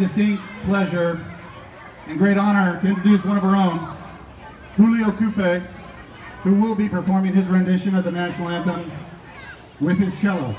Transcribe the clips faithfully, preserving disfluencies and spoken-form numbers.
Distinct pleasure and great honor to introduce one of our own, Julio, who will be performing his rendition of the national anthem with his cello.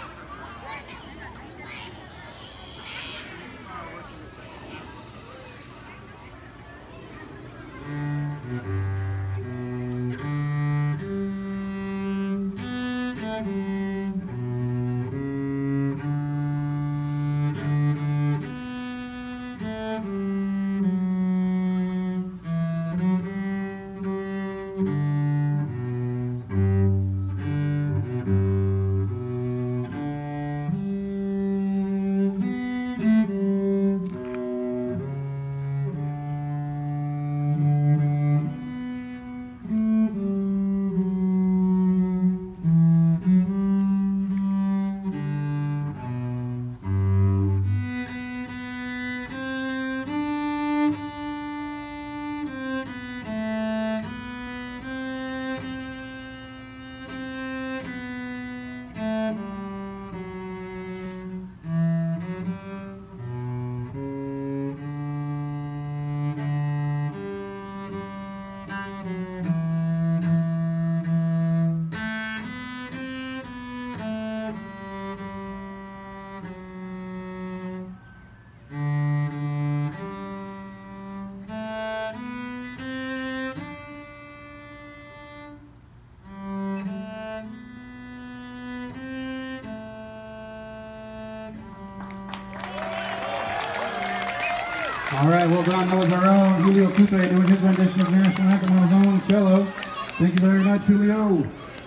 All right, well done. That was our own Julio doing his rendition of the national anthem on his own cello. Thank you very much, Julio.